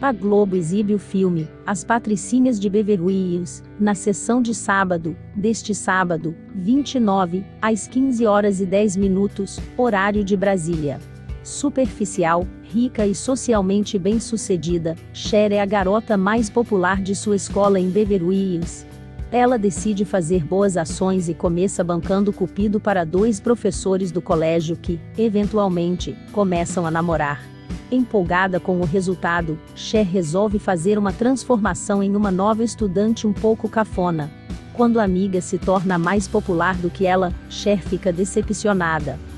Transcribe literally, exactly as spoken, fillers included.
A Globo exibe o filme As Patricinhas de Beverly Hills, na sessão de sábado, deste sábado, vinte e nove, às quinze horas e dez minutos, horário de Brasília. Superficial, rica e socialmente bem-sucedida, Cher é a garota mais popular de sua escola em Beverly Hills. Ela decide fazer boas ações e começa bancando cupido para dois professores do colégio que, eventualmente, começam a namorar. Empolgada com o resultado, Cher resolve fazer uma transformação em uma nova estudante um pouco cafona. Quando a amiga se torna mais popular do que ela, Cher fica decepcionada.